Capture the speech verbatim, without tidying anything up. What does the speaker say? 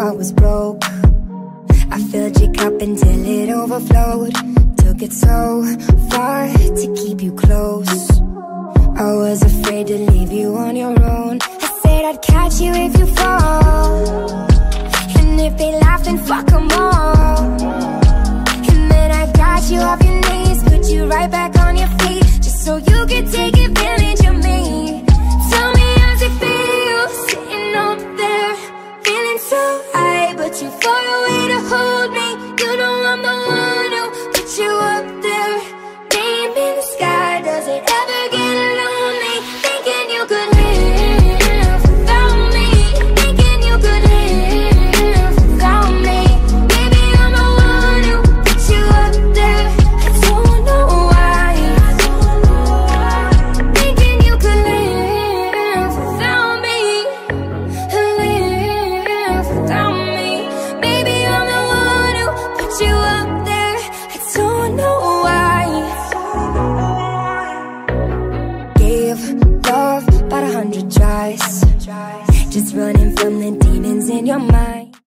heart was broke. I filled your cup until it overflowed. Took it so far to keep you close. I was afraid to leave you on your own. I said I'd catch you if you fall, and if they laugh then fuck them all. And then I got you off your knees, put you right back on your feet, just so you could take advantage of me. Tell me how's it feel, sitting up there, feeling so high, but too far away to hold me. You know I'm the one who put you up there, name in the sky. Does it ever get lonely, thinking you could live without me, thinking you could live without me? Baby, I'm the one who put you up there. I don't know why, thinking you could live without me, live without me. Baby, I'm the one who put you up there. I don't know why. Gave love about a hundred tries, just running from the demons in your mind.